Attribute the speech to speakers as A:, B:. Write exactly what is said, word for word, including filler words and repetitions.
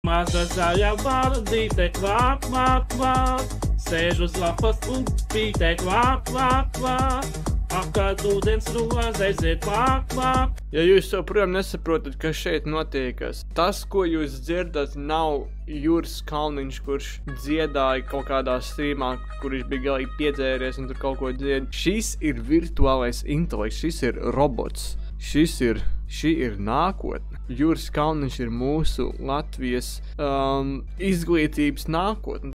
A: Maza zaļa vardīte, kvāk, kvāk, kvāk, sēž uz lapas upīte, kvāk, kvāk, kvāk, apkārt ūdens rozē zied, kvāk, kvāk.
B: Ja jūs joprojām nesaprotat, kas šeit notiekas, tas, ko jūs dzirdat, nav Juris Kalniņš, kurš dziedāja kaut kādā streamā, kur viņš bija galīgi piedzēries un tur kaut ko dzied. Šis ir virtuālais intelekts, šis ir robots. Šis ir, šī ir nākotne. Juris Kalniņš ir mūsu Latvijas um, izglītības nākotne.